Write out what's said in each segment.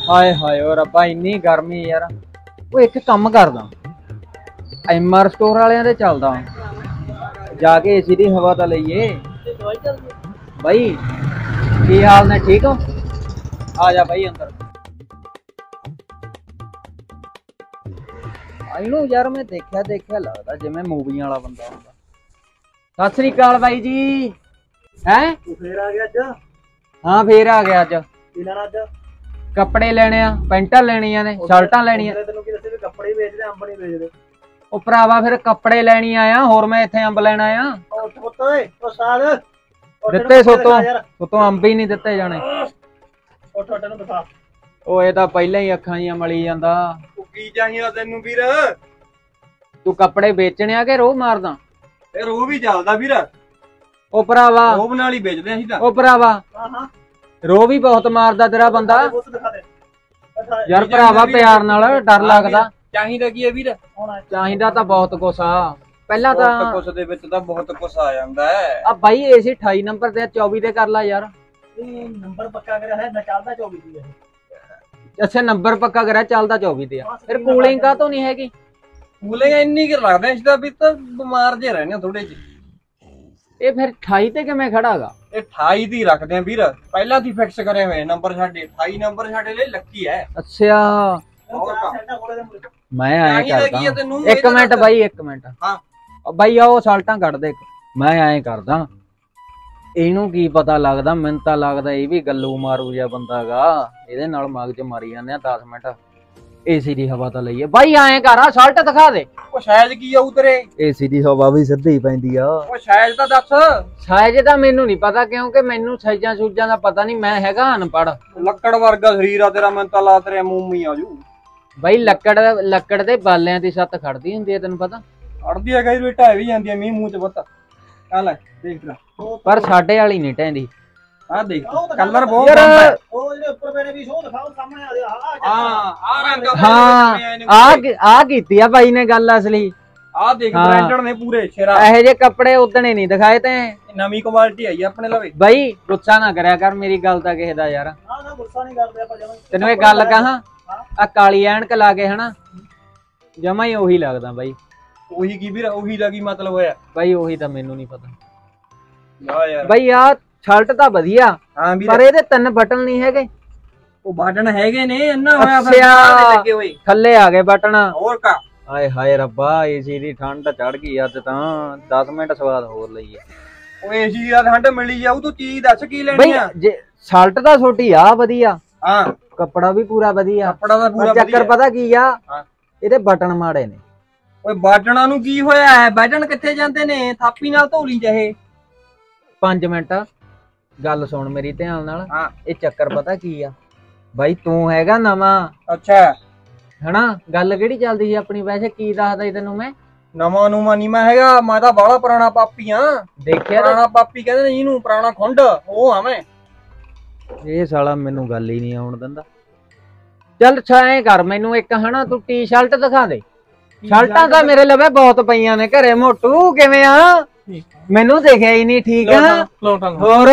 ਹਾਏ ਹਾਏ ਓ ਰੱਬਾ ਇੰਨੀ ਗਰਮੀ ਯਾਰ। ਉਹ ਇੱਕ ਕੰਮ ਕਰਦਾ, MR ਸਟੋਰ ਵਾਲਿਆਂ ਦੇ ਚੱਲਦਾ, ਜਾ ਕੇ ਏਸੀ ਦੀ ਹਵਾ ਤਾਂ ਲਈਏ। ਬਾਈ ਕੀ ਹਾਲ ਨੇ, ਠੀਕ ਹੋ? ਆ ਜਾ ਬਾਈ ਅੰਦਰ। ਇਹਨੂੰ ਯਾਰ ਮੈਂ ਦੇਖਿਆ ਲੱਗਦਾ ਜਿਵੇਂ ਮੂਵੀਆਂ ਵਾਲਾ ਬੰਦਾ ਹੁੰਦਾ। ਸਤਿ ਸ੍ਰੀ ਅਕਾਲ ਬਾਈ ਜੀ। ਹੈਂ ਫੇਰ ਆ ਗਿਆ ਅੱਜ? ਹਾਂ ਫੇਰ ਆ ਗਿਆ ਅੱਜ। ਕੀ ਲੈਣਾ ਅੱਜ? ਕੱਪੜੇ ਲੈਣੇ ਆ, ਪੈਂਟਾਂ ਲੈਣੀਆਂ ਨੇ, ਸ਼ਰਟਾਂ ਲੈਣੀਆਂ। ਤੈਨੂੰ ਕੀ ਦੱਸੇ ਵੀ ਕੱਪੜੇ ਵੇਚਦੇ, ਅੰਬ ਨਹੀਂ ਵੇਚਦੇ। ਉਹ ਭਰਾਵਾ ਫਿਰ ਕੱਪੜੇ ਲੈਣੀ ਆਇਆ, ਹੋਰ ਮੈਂ ਇੱਥੇ ਅੰਬ ਲੈਣ ਆਇਆ। ਉੱਠ ਪੁੱਤ ਓਏ, ਉਹ ਸਾਧ ਦਿੱਤੇ ਸੋਤੋਂ ਅੰਬ ਹੀ ਨਹੀਂ ਦਿੱਤੇ ਜਾਣੇ। ਉੱਠ ਨੂੰ ਦਿਖਾ। ਉਹ ਇਹ ਤਾਂ ਪਹਿਲਾਂ ਹੀ ਅੱਖਾਂ ਜੀਆਂ ਮਲੀ ਜਾਂਦਾ। ਉਹ ਕੀ ਚਾਹੀਦਾ ਤੈਨੂੰ ਵੀਰ? ਤੂੰ ਕੱਪੜੇ ਵੇਚਣੇ ਆ ਕਿ ਰੋਹ ਮਾਰਦਾ? ਇਹ ਰੋਹ ਵੀ ਚੱਲਦਾ ਵੀਰ। ਉਹ ਭਰਾਵਾ ਰੋਹ ਨਾਲ ਹੀ ਵੇਚਦੇ ਅਸੀਂ ਤਾਂ। ਉਹ ਭਰਾਵਾ ਹਾਂ ਰੋਹ ਵੀ ਬਹੁਤ ਮਾਰਦਾ ਤੇਰਾ ਬੰਦਾ ਯਾਰ। ਭਰਾਵਾ ਪਿਆਰ ਨਾਲ, ਡਰ ਲੱਗਦਾ। ਚਾਹੀਦਾ ਕੀ ਹੈ ਵੀਰ? ਚਾਹੀਦਾ ਤਾਂ ਬਹੁਤ ਕੁਛ ਆ। ਪਹਿਲਾਂ ਤਾਂ ਕੁਛ ਦੇ ਵਿੱਚ ਤਾਂ ਬਹੁਤ ਕੁਛ ਆ ਜਾਂਦਾ ਹੈ। ਆ ਬਾਈ ਏਸੀ 28 ਨੰਬਰ ਤੇ 24 ਤੇ ਕਰ ਲਾ ਯਾਰ। ਇਹ ਨੰਬਰ ਪੱਕਾ ਕਰਿਆ ਹੈ, ਨਾ ਚੱਲਦਾ 24 ਦੀ ਹੈ। ਅੱਛਾ ਨੰਬਰ ਪੱਕਾ ਕਰਿਆ, ਚੱਲਦਾ 24 ਤੇ ਆ। ਫਿਰ ਕੂਲਿੰਗ ਕਾ ਤੋਂ ਨਹੀਂ ਹੈਗੀ? ਕੂਲਿੰਗ ਇੰਨੀ ਕਿ ਲੱਗਦਾ ਇਸ ਦਾ ਵੀ ਤਾਂ ਬਿਮਾਰ ਜੇ ਰਹਿਣੇ ਥੋੜੇ ਜਿਹੇ। ਇਹ ਫਿਰ 28 ਤੇ ਕਿਵੇਂ ਖੜਾਗਾ? ਇਹ 28 ਦੀ ਰੱਖਦੇ ਆ ਵੀਰ, ਪਹਿਲਾਂ ਦੀ ਫਿਕਸ ਕਰੇ ਹੋਏ ਨੰਬਰ। ਸਾਡੇ 28 ਨੰਬਰ ਸਾਡੇ ਲਈ ਲੱਕੀ ਹੈ। ਅੱਛਾ ਮੈਂ ਐਂ ਕਰਦਾ, ਇੱਕ ਮਿੰਟ ਬਾਈ, ਇੱਕ ਮਿੰਟ। ਹਾਂ ਬਾਈ ਆਓ ਸਾਲਟਾਂ ਕੱਢ ਦੇ। ਮੈਂ ਐਂ ਕਰਦਾ, ਇਹਨੂੰ ਕੀ ਪਤਾ ਲੱਗਦਾ, ਮੈਨੂੰ ਤਾਂ ਲੱਗਦਾ ਇਹ ਵੀ ਗੱਲੂ ਮਾਰੂ ਜਿਹਾ ਬੰਦਾ ਗਾ। ਇਹਦੇ ਨਾਲ ਮਗਜ ਮਾਰੀ ਜਾਂਦੇ ਆ 10 ਮਿੰਟ। ਏਸੀ ਦੀ ਹਵਾ ਤਾਂ ਲਈਏ ਬਾਈ। ਐਂ ਕਰ, ਆ ਸ਼ਰਟ ਦਿਖਾ ਦੇ। ਉਹ ਸਾਈਜ਼ ਕੀ ਆਊ ਤੇਰੇ? ਏਸੀ ਦੀ ਹਵਾ ਵੀ ਸਿੱਧੀ ਪੈਂਦੀ ਆ। ਉਹ ਸਾਈਜ਼ ਤਾਂ ਦੱਸ। ਸਾਈਜ਼ ਤਾਂ ਮੈਨੂੰ ਨਹੀਂ ਪਤਾ, ਕਿਉਂਕਿ ਮੈਨੂੰ ਸਾਈਜ਼ਾਂ ਸੂਜ਼ਾਂ ਦਾ ਪਤਾ ਨਹੀਂ। ਮੈਂ ਹੈਗਾ ਅਨਪੜ੍ਹ। ਲੱਕੜ ਵਰਗਾ ਸਰੀਰ ਆ ਤੇਰਾ, ਮੈਨੂੰ ਤਾਂ ਲਾ ਤੇਰੇ ਮੂੰਹ ਹੀ ਆਜੂ। ਬਾਈ ਲੱਕੜ ਦੇ ਬਾਲਿਆਂ ਦੀ ਛੱਤ ਖੜਦੀ ਹੁੰਦੀ ਹੈ, ਤੈਨੂੰ ਪਤਾ? ਅੜਦੀ ਹੈ ਕਈ ਢਾਈ ਵੀ ਜਾਂਦੀ ਹੈ ਮੀਂਹ ਮੂੰਹ ਚ ਪਤਾ। ਆ ਲੈ ਦੇਖ ਲੈ, ਪਰ ਸਾਡੇ ਵਾਲੀ ਨਹੀਂ ਟੈਂਦੀ। ਆ ਦੇਖ ਕਲਰ ਬਹੁਤ ਯਾਰ। ਉਹ ਜਿਹੜੇ ਉੱਪਰ ਮੇਰੇ ਵੀ ਸ਼ੋਅ ਦਿਖਾਓ ਸਾਹਮਣੇ ਆ ਰਿਹਾ। ਆ ਰੰਗ ਹਾਂ ਆ ਕੀਤੀ ਆ ਬਾਈ ਨੇ ਗੱਲ ਅਸਲੀ। ਆ ਦੇਖ ਬ੍ਰਾਂਡਡ ਨੇ ਪੂਰੇ ਸ਼ੇਰਾ। ਇਹੋ ਜਿਹੇ ਕੱਪੜੇ ਉਦਣੇ ਨਹੀਂ ਦਿਖਾਏ ਤੇ। ਨਵੀਂ ਕੁਆਲਿਟੀ ਆਈ ਆਪਣੇ ਲਵੇ। ਬਾਈ ਗੁੱਸਾ ਨਾ ਕਰਿਆ ਕਰ ਮੇਰੀ ਗੱਲ ਤਾਂ ਕਿਸੇ ਦਾ ਯਾਰ। ਨਾ ਗੁੱਸਾ ਨਹੀਂ ਕਰਦੇ ਆਪਾਂ ਜਮਾਂ। ਤੈਨੂੰ ਇਹ ਗੱਲ ਕਹਾਂ, ਆ ਕਾਲੀ ਐਨਕ ਲਾ ਕੇ ਹਨਾ, ਜਮਾ ਹੀ ਉਹੀ ਲੱਗਦਾ ਬਾਈ। ਉਹੀ ਕੀ ਵੀਰ? ਉਹੀ ਦਾ ਕੀ ਮਤਲਬ ਹੋਇਆ ਬਾਈ? ਉਹੀ ਤਾਂ ਮੈਨੂੰ ਨਹੀਂ ਪਤਾ ਯਾਰ। ਬਾਈ ਆ ਸ਼ਰਟ ਤਾਂ ਵਧੀਆ, ਹਾਂ ਵੀਰ, ਪਰ ਇਹਦੇ 3 ਬਟਨ ਨਹੀਂ ਹੈਗੇ। ਉਹ ਬਟਨ ਹੈਗੇ ਨੇ, ਇੰਨਾ ਹੋਇਆ ਫਿਰ ਲੱਗੇ ਹੋਏ ਥੱਲੇ ਆ ਗਏ ਬਟਨ। ਹੋਰ ਕਾ? ਹਾਏ ਹਾਏ ਰੱਬਾ, ਏਸੀ ਦੀ ਠੰਡ ਚੜ ਗਈ ਅੱਜ ਤਾਂ। 10 ਮਿੰਟ ਸਵਾਦ ਹੋਰ ਲਈਏ। ਉਹ ਏਸੀ ਦਾ ਠੰਡ ਮਿਲੀ ਜਾਊ। ਤੂੰ ਚੀਜ਼ ਦੱਸ ਕੀ ਲੈਣੀ ਆ? ਜੇ ਸ਼ਰਟ ਤਾਂ ਛੋਟੀ ਆ ਵਧੀਆ, ਹਾਂ ਕੱਪੜਾ ਵੀ ਪੂਰਾ ਵਧੀਆ। ਕੱਪੜਾ ਦਾ ਪੂਰਾ ਵਧੀਆ। ਚੱਕਰ ਪਤਾ ਕੀ ਆ, ਇਹਦੇ ਬਟਨ ਮਾੜੇ ਨੇ। ਓਏ ਬਟਨਾਂ ਨੂੰ ਕੀ ਹੋਇਆ ਹੈ? ਬਟਨ ਕਿੱਥੇ ਜਾਂਦੇ ਨੇ? ਥਾਪੀ ਨਾਲ ਧੋ ਲਈ ਚਾਹੇ। 5 ਮਿੰਟ ਗੱਲ ਸੁਣ ਮੇਰੀ ਧਿਆਨ ਨਾਲ। ਹਾਂ ਇਹ ਚੱਕਰ ਪਤਾ ਕੀ ਆ ਬਾਈ, ਤੂੰ ਹੈਗਾ ਨਵਾਂ। ਅੱਛਾ ਹਨਾ, ਗੱਲ ਕਿਹੜੀ ਚੱਲਦੀ ਸੀ ਆਪਣੀ? ਵੈਸੇ ਕੀ ਦੱਸਦਾ ਸੀ ਤੈਨੂੰ ਮੈਂ? ਨਵਾਂ ਨੂੰਮਾ ਨੀ ਮੈਂ ਹੈਗਾ, ਮੈਂ ਤਾਂ ਬਾਹਲਾ ਪੁਰਾਣਾ ਪਾਪੀ ਆ। ਦੇਖਿਆ ਪੁਰਾਣਾ ਪਾਪੀ ਕਹਿੰਦੇ ਨੇ ਇਹਨੂੰ, ਪੁਰਾਣਾ ਖੁੰਡ ਉਹ ਆ ਮੈਂ। ਇਹ ਸਾਲਾ ਮੈਨੂੰ ਗੱਲ ਹੀ ਨਹੀਂ ਆਉਣ ਦਿੰਦਾ। ਚੱਲ ਐਂ ਕਰ, ਮੈਨੂੰ ਇੱਕ ਹਨਾ ਤੂੰ ਟੀ-ਸ਼ਰਟ ਦਿਖਾ ਦੇ। ਸ਼ਰਟਾਂ ਤਾਂ ਮੇਰੇ ਲਵੇ ਬਹੁਤ ਪਈਆਂ ਨੇ ਘਰੇ। ਮੋਟੂ ਕਿਵੇਂ ਆ? ਮੈਨੂੰ ਦੇਖਿਆ ਹੀ ਨਹੀਂ। ਠੀਕ ਆ ਹੋਰ?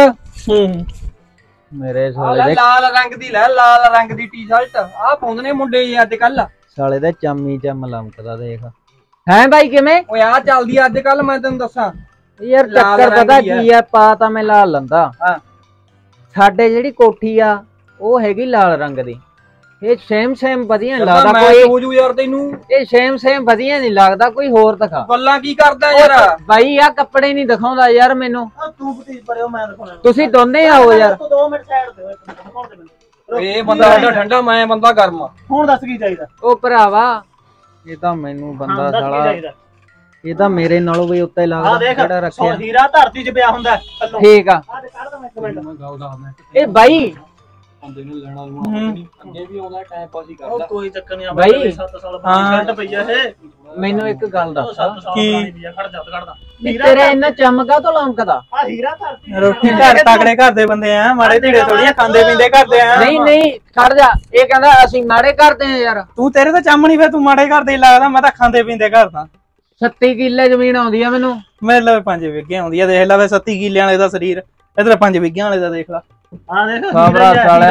ਮੇਰੇ ਸਾਲੇ ਦੇ ਲਾਲ ਰੰਗ ਦੀ ਲੈ, ਲਾਲ ਰੰਗ ਦੀ ਟੀ-ਸ਼ਰਟ ਆ ਪਾਉਂਦੇ ਨੇ ਮੁੰਡੇ ਅੱਜ ਕੱਲ। ਸਾਲੇ ਦਾ ਚੰਮੀ ਚੰਮ ਲਮਕਦਾ ਦੇਖ। ਹੈ ਬਾਈ ਕਿਵੇਂ? ਓਏ ਆ ਚੱਲਦੀ ਅੱਜ ਕੱਲ, ਮੈਂ ਤੈਨੂੰ ਦੱਸਾਂ ਯਾਰ। ਚੱਕਰ ਪਤਾ ਕੀ ਆ, ਪਾ ਤਾਂ ਮੈਂ ਲਾਲ ਲੰਦਾ। ਸਾਡੇ ਜਿਹੜੀ ਕੋਠੀ ਆ ਉਹ ਹੈਗੀ ਲਾਲ ਰੰਗ ਦੀ। ਇਹ ਸੇਮ ਵਧੀਆ ਨਹੀਂ ਲੱਗਦਾ ਕੋਈ ਹੋ ਜੂ ਯਾਰ ਤੈਨੂੰ। ਇਹ ਸੇਮ ਵਧੀਆ ਨਹੀਂ ਲੱਗਦਾ, ਕੋਈ ਹੋਰ ਦਿਖਾ। ਗੱਲਾਂ ਕੀ ਕਰਦਾ ਯਾਰ? ਬਾਈ ਆ ਕੱਪੜੇ ਨਹੀਂ ਦਿਖਾਉਂਦਾ ਯਾਰ ਮੈਨੂੰ। ਤੂੰ ਭਤੀਜ ਪਰਿਓ, ਮੈਂ ਦਿਖਾਉਣਾ। ਤੁਸੀਂ ਦੋਨੇ ਆਓ ਯਾਰ। ਤੂੰ 2 ਮਿੰਟ ਸਾਈਡ ਤੇ ਦਿਖਾਉਣ ਦੇ ਮੈਨੂੰ। ਇਹ ਬੰਦਾ ਸਾਡਾ ਠੰਡਾ, ਮੈਂ ਬੰਦਾ ਗਰਮ। ਹੁਣ ਦੱਸ ਕੀ ਚਾਹੀਦਾ? ਉਹ ਭਰਾਵਾ ਇਹ ਤਾਂ ਮੈਨੂੰ ਬੰਦਾ ਸਾਲਾ, ਇਹ ਤਾਂ ਮੇਰੇ ਨਾਲੋਂ ਵੀ ਉੱਤੇ ਲੱਗਦਾ ਜਿਹੜਾ ਰੱਖਿਆ। ਹੀਰਾ ਧਰਤੀ 'ਚ ਪਿਆ ਹੁੰਦਾ ਥੱਲੋਂ। ਠੀਕ ਆ। ਇਹ ਬਾਈ ਅੱਗੇ ਵੀ ਆਉਂਦਾ ਟਾਈਮ ਪਾਸ ਹੀ ਕਰਦਾ। ਕੋਈ ਚੱਕਰ ਨਹੀਂ ਆ ਬਾਈ। 7 ਸਾਲ ਬਾਅਦ ਸ਼ਰਟ ਪਈ ਆ ਇਹ। ਮੈਨੂੰ ਇੱਕ ਗੱਲ ਦੱਸ, ਕੀ ਖੜ ਜਾ ਖੜਦਾ ਤੇਰੇ ਇੰਨਾ ਚਮਕਾ ਤੋਂ ਲਮਕਦਾ? ਆ ਹੀਰਾ ਧਰਤੀ। ਰੋਟੀ ਘਰ ਤਕੜੇ ਘਰ ਦੇ ਬੰਦੇ ਆ, ਮਾੜੇ ਢੀੜੇ ਥੋੜੀਆਂ ਖਾਂਦੇ ਪੀਂਦੇ ਕਰਦੇ ਆ। ਨਹੀਂ ਖੜ ਜਾ, ਇਹ ਕਹਿੰਦਾ ਅਸੀਂ ਮਾੜੇ ਕਰਦੇ ਆ ਯਾਰ। ਤੂੰ ਤੇਰੇ ਤਾਂ ਚੰਮ ਫੇਰ ਤੂੰ ਮਾੜੇ ਘਰ ਦੇ ਲੱਗਦਾ। ਮੈਂ ਤਾਂ ਖਾਂਦੇ ਪੀਂਦੇ ਘਰ ਦਾ। 37 ਕਿੱਲੇ ਜ਼ਮੀਨ ਆਉਂਦੀ ਆ ਮੈਨੂੰ। ਮੇਰੇ ਲਵੇ 5 ਵਿਗੇ ਆਉਂਦੀ ਆ। ਦੇਖ ਲੈ ਵੇ 37 ਕਿੱਲਿਆਂ ਵਾਲੇ ਦਾ ਸਰੀਰ, ਇਧਰ 5 ਵਿਗਿਆਂ ਵਾਲੇ ਦਾ ਦੇਖ ਲੈ। ਆ ਦੇਖ ਸਾਬਰਾ ਸਾਲਿਆ,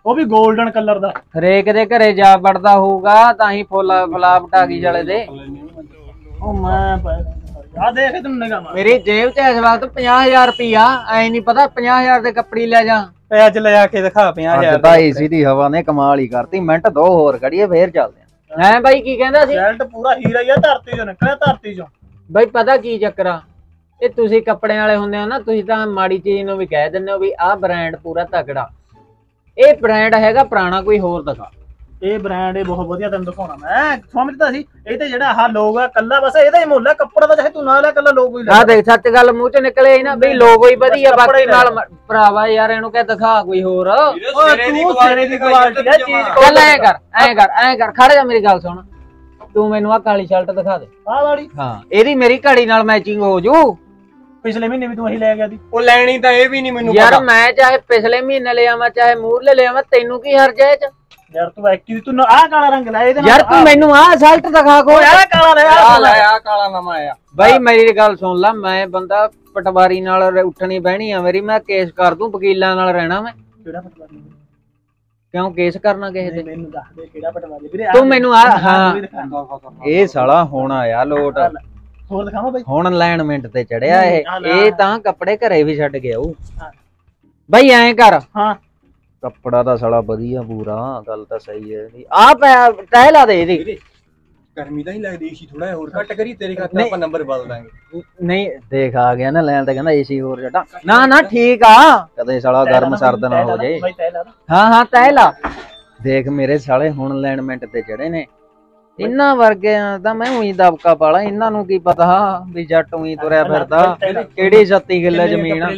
ਉਹ ਵੀ 골ਡਨ ਕਲਰ ਦਾ। ਹਰੇਕ ਦੇ ਘਰੇ ਜਾ ਵੜਦਾ ਹੋਊਗਾ ਤਾਂ ਹੀ ਫਲਾਪ ਟਾਗੀ ਵਾਲੇ ਦੇ। ਉਹ ਮੈਂ ਆ ਦੇਖ ਤੈਨੂੰ ਨਿਗਾਹ ਮਾਰ। ਮੇਰੀ ਜੇਬ 'ਚ ਇਸ ਵਕਤ 50,000 ਰੁਪਇਆ। ਐ ਨਹੀਂ ਪਤਾ 50,000 ਦੇ ਕੱਪੜੇ ਲੈ ਜਾ। ਅੱਜ ਲੈ ਆ ਕੇ ਦਿਖਾ 50,000 ਦਾ ਏਸੀ ਦੀ ਹਵਾ ਨੇ ਕਮਾਲ ਹੀ ਕਰਤੀ। ਮਿੰਟ ਦੋ ਹੋਰ ਖੜੀਏ ਫੇਰ ਚੱਲਦੇ ਆ। ਹੈ ਬਾਈ ਕੀ ਕਹਿੰਦਾ ਸੀ? ਸ਼ਰਟ ਪੂਰਾ ਹੀਰਾ ਹੀ ਆ, ਧਰਤੀ 'ਚੋਂ ਨਿਕਲਿਆ, ਧਰਤੀ 'ਚੋਂ। ਬਾਈ ਪਤਾ ਕੀ ਚੱਕਰ ਆ, ਇਹ ਤੁਸੀਂ ਕੱਪੜਿਆਂ ਵਾਲੇ ਹੁੰਦੇ ਹੋ ਨਾ, ਤੁਸੀਂ ਤਾਂ ਮਾੜੀ ਚੀਜ਼ ਨੂੰ ਵੀ ਕਹਿ ਦਿੰਦੇ ਹੋ ਵੀ ਆਹ ਬ੍ਰਾਂਡ ਪੂਰਾ ਤਕੜਾ। ਇਹ ਬ੍ਰਾਂਡ ਹੈਗਾ ਪੁਰਾਣਾ, ਕੋਈ ਹੋਰ ਦਿਖਾ। ਇਹ ਬ੍ਰਾਂਡ ਇਹ ਬਹੁਤ ਵਧੀਆ, ਤੈਨੂੰ ਦਿਖਾਉਣਾ ਮੈਂ। ਸਮਝਦਾ ਸੀ ਇਹ ਤੇ ਜਿਹੜਾ ਆਹ ਲੋਗ ਆ ਕੱਲਾ ਬਸ ਇਹਦਾ ਹੀ ਮੁੱਲ ਆ, ਕੱਪੜਾ ਦਾ ਚਾਹੇ ਤੂੰ ਨਾ ਲੈ, ਕੱਲਾ ਲੋਗੋ ਹੀ ਲੈ। ਆ ਦੇਖ ਸੱਚ ਗੱਲ ਮੂੰਹ 'ਚ ਨਿਕਲੇ ਨਾ ਬਈ ਲੋਗੋ ਹੀ ਵਧੀਆ, ਬਾਕੀ ਨਾਲ ਭਰਾਵਾ ਯਾਰ ਇਹਨੂੰ ਕਹਿ ਦਿਖਾ ਕੋਈ ਹੋਰ। ਸਿਰੇ ਦੀ ਕੁਆਲਿਟੀ ਆ ਚੀਜ਼। ਚੱਲ ਐਂ ਕਰ ਖੜ ਜਾ, ਮੇਰੀ ਗੱਲ ਸੁਣ। ਤੂੰ ਮੈਨੂੰ ਆ ਕਾਲੀ ਸ਼ਰਟ ਦਿਖਾ ਦੇ। ਆਹ ਵਾਲੀ? ਹਾਂ, ਇਹਦੀ ਮੇਰੀ ਘੜੀ ਨਾਲ ਮੈਚਿੰਗ ਹੋ ਜੂ। ਪਿਛਲੇ ਮਹੀਨੇ ਵੀ ਤੂੰ ਇਹੀ ਲੈ ਗਿਆ ਸੀ। ਉਹ ਲੈਣੀ ਤਾਂ ਇਹ ਵੀ ਨਹੀਂ ਮੈਨੂੰ ਯਾਰ ਮੈਂ ਚਾਹੇ ਪਿਛਲੇ ਮਹੀਨੇ ਲੈ ਆਵਾਂ ਚਾਹੇ ਮੂਰਲੇ ਲੈ ਆਵਾਂ, ਤੈਨੂੰ ਕੀ ਹਰਜ ਹੈ? ਯਾਰ ਤੂੰ ਐਕਟਿਵ, ਤੂੰ ਆਹ ਕਾਲਾ ਰੰਗ ਲੈ ਇਹਦੇ ਨਾਲ। ਯਾਰ ਤੂੰ ਮੈਨੂੰ ਆਹ ਸ਼ਰਟ ਦਿਖਾ ਕੋ। ਯਾਰ ਕਾਲਾ ਲੈ, ਆਹ ਕਾਲਾ ਨਵਾਂ ਆਇਆ। ਬਾਈ ਮੇਰੀ ਗੱਲ ਸੁਣ ਲੈ, ਮੈਂ ਬੰਦਾ ਪਟਵਾਰੀ ਨਾਲ ਉੱਠਣੀ ਬਹਿਣੀ ਆ ਮੇਰੀ। ਮੈਂ ਕੇਸ ਕਰ ਦੂੰ, ਵਕੀਲਾਂ ਨਾਲ ਰਹਿਣਾ ਮੈਂ। ਕਿਹੜਾ ਪਟਵਾਰੀ? ਕਿਉਂ ਕੇਸ ਕਰਨਾ ਕਿਸੇ ਤੇ? ਮੈਨੂੰ ਦੱਸ ਦੇ ਕਿਹੜਾ ਪਟਵਾਰੀ ਵੀਰੇ। ਤੂੰ ਮੈਨੂੰ ਆ ਹਾਂ ਇਹ ਸਾਲਾ ਹੁਣ ਆਇਆ ਲੋਟ। ਹੋਰ ਦਿਖਾਵਾਂ ਬਾਈ? ਹੁਣ ਅਲਾਈਨਮੈਂਟ ਤੇ ਚੜਿਆ ਇਹ ਤਾਂ ਕੱਪੜੇ ਘਰੇ ਵੀ ਛੱਡ ਗਿਆ ਉਹ। ਬਾਈ ਐਂ ਕਰ। ਹਾਂ ਕੱਪੜਾ ਤਾਂ ਸਾਲਾ ਵਧੀਆ ਪੂਰਾ, ਗੱਲ ਤਾਂ ਸਹੀ ਹੈ। ਆ ਤਹਿ ਲਾ ਦੇ ਇਹਦੀ। ਗਰਮੀ ਤਾਂ ਹੀ ਲੱਗਦੀ ਏਸੀ ਥੋੜਾ ਹੋਰ ਘੱਟ ਕਰੀ, ਤੇਰੇ ਖਾਤਰ ਆਪਾਂ ਨੰਬਰ ਬਦਲ ਦਾਂਗੇ। ਨਹੀਂ ਦੇਖ ਆ ਗਿਆ ਨਾ ਲੈਣ ਤਾਂ ਕਹਿੰਦਾ ਏਸੀ ਹੋਰ ਜੱਟਾ। ਨਾ ਠੀਕ ਆ, ਕਦੇ ਸਾਲਾ ਗਰਮ ਸਰਦ ਨਾ ਹੋ ਜਾਏ। ਹਾਂ ਤਹਿ ਲਾ। ਦੇਖ ਮੇਰੇ ਸਾਲੇ ਹੁਣ ਅਲਾਈਨਮੈਂਟ ਤੇ ਚੜੇ ਨੇ। ਇਹਨਾਂ ਵਰਗਿਆਂ ਤਾਂ ਮੈਂ ਉਹੀ ਦਬਕਾ ਪਾਲਾ। ਇਹਨਾਂ ਨੂੰ ਕੀ ਪਤਾ ਵੀ ਜੱਟ ਉਹੀ ਤੁਰਿਆ ਫਿਰਦਾ, ਕਿਹੜੀ 36 ਕਿੱਲੇ ਜ਼ਮੀਨ ਆ।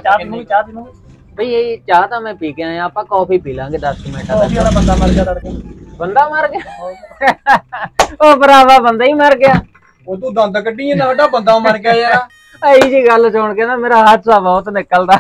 ਬਈ ਇਹ ਚਾਹ ਤਾਂ ਮੈਂ ਪੀ ਕੇ ਆਇਆ, ਆਪਾਂ ਕਾਫੀ ਪੀ ਲਾਂਗੇ 10 ਮਿੰਟਾਂ ਤੱਕ। ਬੰਦਾ ਮਰ ਗਿਆ ਤੜਕੇ। ਬੰਦਾ ਮਰ ਗਿਆ? ਉਹ ਭਰਾਵਾ ਬੰਦਾ ਹੀ ਮਰ ਗਿਆ। ਉਹ ਤੂੰ ਦੰਦ ਕੱਢੀ ਨਾ, ਸਾਡਾ ਬੰਦਾ ਮਰ ਗਿਆ ਯਾਰ। ਇਹੀ ਜੀ ਗੱਲ ਸੁਣ ਕੇ ਨਾ ਮੇਰਾ ਹਾਸਾ ਬਹੁਤ ਨਿਕਲਦਾ।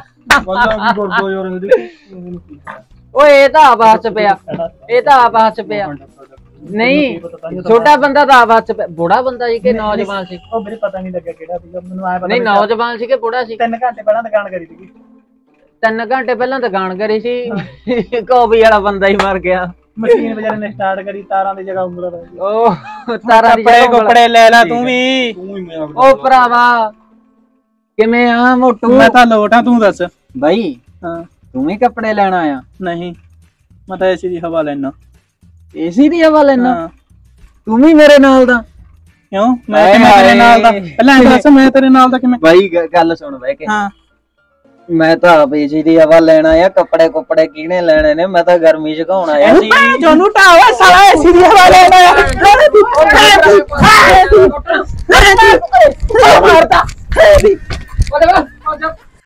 ਓਏ ਇਹ ਤਾਂ ਆਵਾਜ਼ ਚ ਪਿਆ, ਇਹ ਤਾਂ ਆਵਾਜ਼ ਚ ਪਿਆ। ਨਹੀਂ ਛੋਟਾ ਬੰਦਾ ਤਾਂ ਆਵਾਜ਼ ਚ ਪਿਆ। ਬੁੜਾ ਬੰਦਾ ਸੀ ਕਿ ਨੌਜਵਾਨ ਸੀ? ਉਹ ਮੇਰੇ ਪਤਾ ਨਹੀਂ ਲੱਗਿਆ ਕਿਹੜਾ ਸੀਗਾ, ਮੈਨੂੰ ਆਇਆ ਪਤਾ ਨਹੀਂ ਨੌਜਵਾਨ ਸੀ ਕਿ ਬੁੜਾ ਸੀ? 3 ਘੰਟੇ ਪਹਿਲਾਂ ਦੁਕਾਨ ਕਰੀ ਸੀਗੀ। 3 ਘੰਟੇ ਪਹਿਲਾਂ ਦੁਕਾਨ ਕਰੀ ਸੀ। ਕਾਫੀ ਵਾਲਾ ਬੰਦਾ ਹੀ ਮਰ ਗਿਆ। ਮਸ਼ੀਨ ਵਿਚਾਰੇ ਨੇ ਸਟਾਰਟ ਕਰੀ, ਤਾਰਾਂ ਦੀ ਜਗ੍ਹਾ ਉਂਗਲਾਂ ਦਾ। ਉਹ ਤਾਰਾਂ ਦੀ ਜਗ੍ਹਾ ਕੱਪੜੇ ਲੈ ਲੈ ਤੂੰ ਵੀ। ਉਹ ਭਰਾਵਾ ਕਿਵੇਂ ਆ ਮੋਟੂ? ਮੈਂ ਤਾਂ ਲੋਟ ਆ, ਤੂੰ ਦੱਸ ਬਾਈ। ਹਾਂ ਤੂੰ ਵੀ ਕੱਪੜੇ ਲੈਣਾ ਆ? ਨਹੀਂ ਮੈਂ ਤਾਂ ਏਸੀ ਦੀ ਹਵਾ ਲੈਣਾ। ਏਸੀ ਦੀ ਹਵਾ ਲੈਣਾ? ਤੂੰ ਵੀ ਮੇਰੇ ਨਾਲ ਦਾ? ਕਿਉਂ ਮੈਂ ਤੇਰੇ ਨਾਲ ਦਾ? ਪਹਿਲਾਂ ਦੱਸ ਮੈਂ ਤੇਰੇ ਨਾਲ ਦਾ ਕਿਵੇਂ? ਬਾਈ ਗੱਲ ਸੁਣ ਬਹਿ ਕੇ। ਹਾਂ ਮੈਂ ਤਾਂ ਆਪ ਏਸੀ ਦੀ ਹਵਾ ਲੈਣਾ ਆ। ਕੱਪੜੇ ਕੁੱਪੜੇ ਕਿਹਨੇ ਲੈਣੇ ਨੇ? ਮੈਂ ਤਾਂ ਗਰਮੀ ਚ ਘਾਉਣਾ ਆ। ਤੁਹਾਨੂੰ ਢਾਵਾ ਸਾਲਾ ਏਸੀ ਦੀ ਹਵਾ ਲੈਣਾ ਆ।